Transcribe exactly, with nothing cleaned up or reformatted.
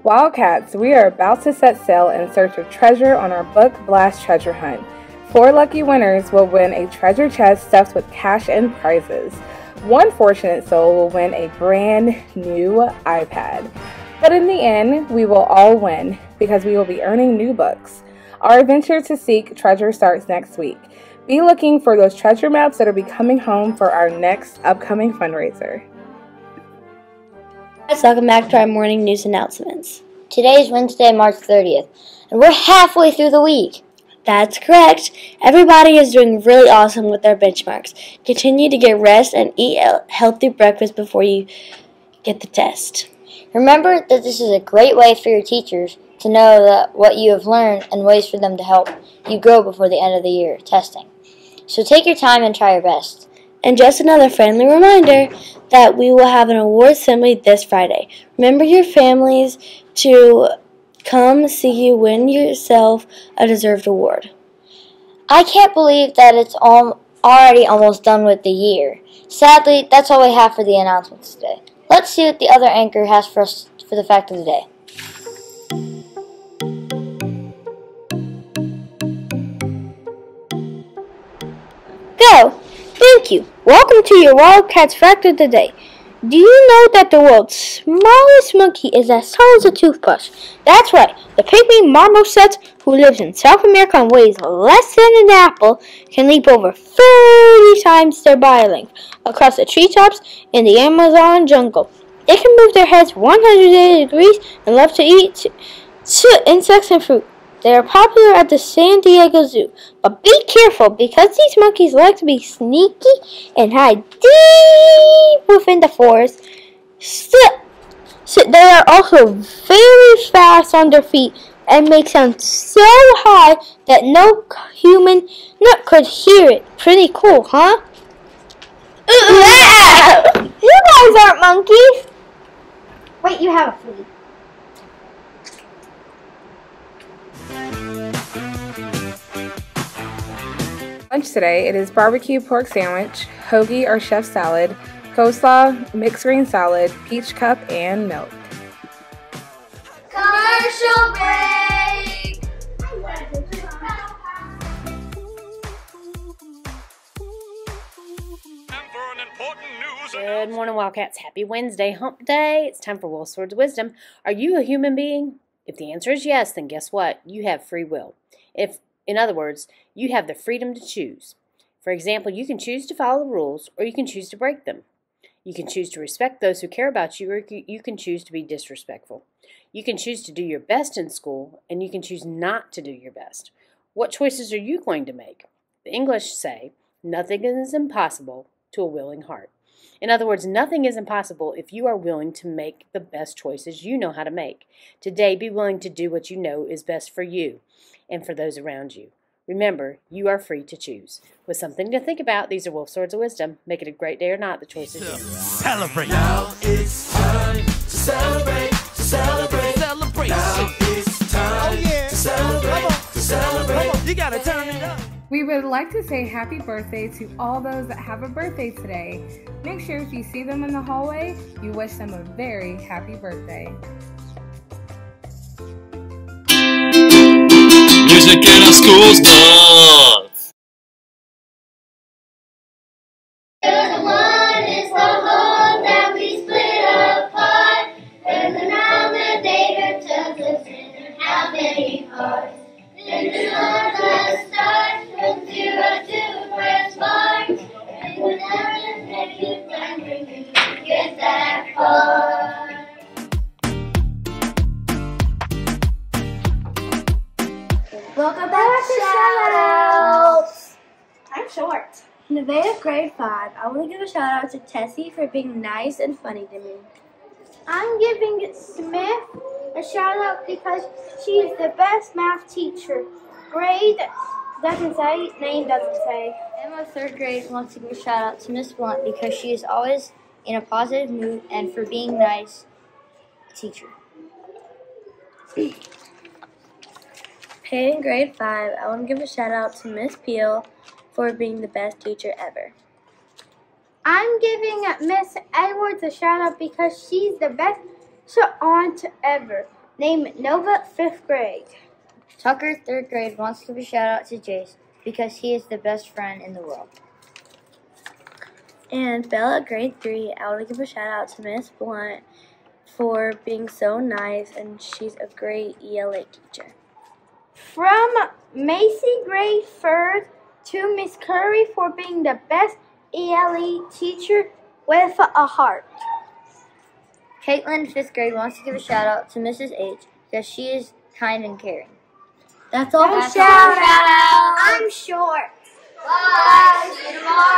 Wildcats, we are about to set sail in search of treasure on our Book Blast treasure hunt. Four lucky winners will win a treasure chest stuffed with cash and prizes. One fortunate soul will win a brand new iPad. But in the end, we will all win because we will be earning new books. Our adventure to seek treasure starts next week. Be looking for those treasure maps that will be coming home for our next upcoming fundraiser. Guys, welcome back to our morning news announcements. Today is Wednesday, March thirtieth, and we're halfway through the week. That's correct. Everybody is doing really awesome with their benchmarks. Continue to get rest and eat a healthy breakfast before you get the test. Remember that this is a great way for your teachers to know that what you have learned and ways for them to help you grow before the end of the year testing. So take your time and try your best. And just another friendly reminder that we will have an award assembly this Friday. Remember your families to come see you win yourself a deserved award. I can't believe that it's all already almost done with the year. Sadly, that's all we have for the announcements today. Let's see what the other anchor has for us for the fact of the day. Go! Thank you. Welcome to your Wildcats Fact of the Day. Do you know that the world's smallest monkey is as tall as a toothbrush? That's right. The pygmy marmoset, who lives in South America and weighs less than an apple, can leap over thirty times their body length across the treetops in the Amazon jungle. They can move their heads one hundred eighty degrees and love to eat insects and fruit. They are popular at the San Diego Zoo, but be careful because these monkeys like to be sneaky and hide deep within the forest. So, so they are also very fast on their feet and make sounds so high that no human nut could hear it. Pretty cool, huh? You guys aren't monkeys. Wait, you have a flea. Lunch today, it is barbecue pork sandwich, hoagie or chef salad, coleslaw, mixed green salad, peach cup, and milk. Commercial break! Good morning, Wildcats. Happy Wednesday, hump day. It's time for Wolf Swords of Wisdom. Are you a human being? If the answer is yes, then guess what? You have free will. If In other words, you have the freedom to choose. For example, you can choose to follow the rules or you can choose to break them. You can choose to respect those who care about you or you can choose to be disrespectful. You can choose to do your best in school and you can choose not to do your best. What choices are you going to make? The English say, nothing is impossible to a willing heart. In other words, nothing is impossible if you are willing to make the best choices you know how to make. Today, be willing to do what you know is best for you and for those around you. Remember, you are free to choose. With something to think about, these are Wolf Swords of Wisdom. Make it a great day or not, the choice is yours. Celebrate. Now it's time to celebrate, to celebrate. Celebration. Now it's time oh, yeah. to celebrate, to celebrate. You gotta turn it up. We would like to say happy birthday to all those that have a birthday today. Make sure if you see them in the hallway, you wish them a very happy birthday. Music in our schools does. The one is the whole that we split apart. And the now the data tells us in how many parts. Then the sun starts from zero to press mark. And the numbers make you time for you to get that far. Welcome back to Shoutouts! I'm short. Nevaeh grade five. I want to give a shout out to Tessie for being nice and funny to me. I'm giving Smith a shout out because she's the best math teacher. Grade doesn't say, name doesn't say. Emma, third grade, wants to give a shout out to Miss Blunt because she is always in a positive mood and for being nice teacher. Peyton grade five. I want to give a shout out to Miss Peel for being the best teacher ever. I'm giving Miss Edwards a shout out because she's the best aunt ever. Name Nova, fifth grade. Tucker, third grade, wants to give a shout out to Jace because he is the best friend in the world. And Bella, grade three, I want to give a shout out to Miss Blunt for being so nice, and she's a great E L A teacher. From Macy, grade third, to Miss Curry for being the best E L A teacher with a heart. Caitlin, fifth grade, wants to give a shout out to Missus H because she is kind and caring. That's all. That's shout all. out. I'm short. Bye. See you tomorrow.